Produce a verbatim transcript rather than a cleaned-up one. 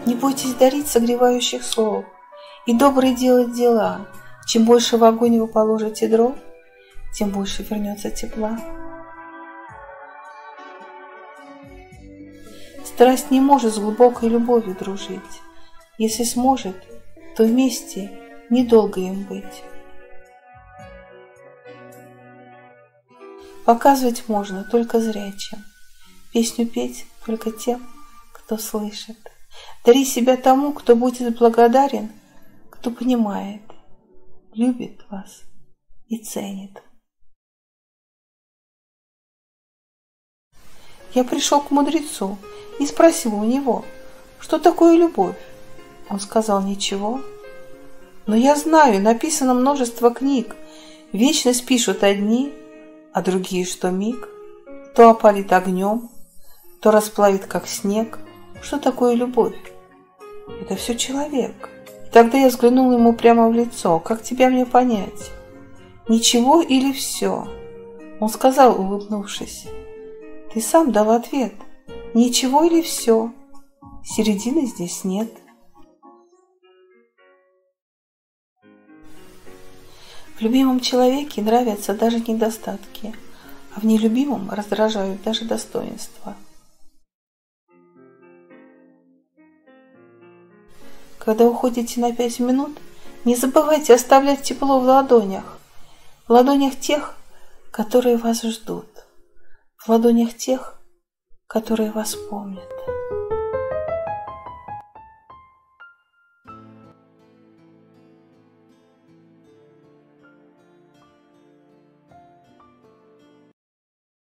Не бойтесь дарить согревающих слов и добрые делать дела. Чем больше в огонь вы положите дров, тем больше вернется тепла. Страсть не может с глубокой любовью дружить. Если сможет, то вместе недолго им быть. Показывать можно только зрячим, песню петь только тем, кто слышит. Дари себя тому, кто будет благодарен, кто понимает, любит вас и ценит. Я пришел к мудрецу и спросил у него, что такое любовь. Он сказал: ничего. Но я знаю, написано множество книг. Вечность пишут одни, а другие, что миг. То опалит огнем, то расплавит, как снег. Что такое любовь? Это все человек. И тогда я взглянул ему прямо в лицо. Как тебя мне понять? Ничего или все? Он сказал, улыбнувшись: ты сам дал ответ. Ничего или все? Середины здесь нет. В любимом человеке нравятся даже недостатки, а в нелюбимом раздражают даже достоинства. Когда уходите на пять минут, не забывайте оставлять тепло в ладонях, в ладонях тех, которые вас ждут, в ладонях тех, которые вас помнят.